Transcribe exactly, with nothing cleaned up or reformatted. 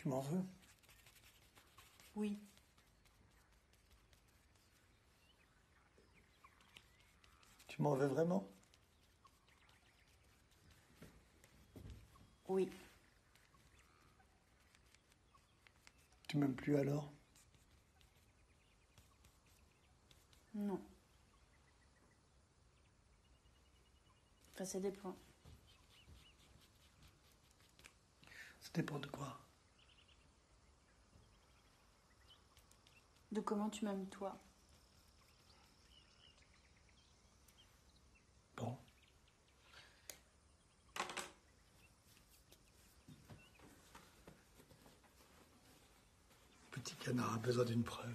Tu m'en veux? Oui. Tu m'en veux vraiment? Oui. Tu m'aimes plus alors? Non. Enfin, ça dépend. Ça dépend de quoi? De comment tu m'aimes, toi. Bon. Petit canard a besoin d'une preuve.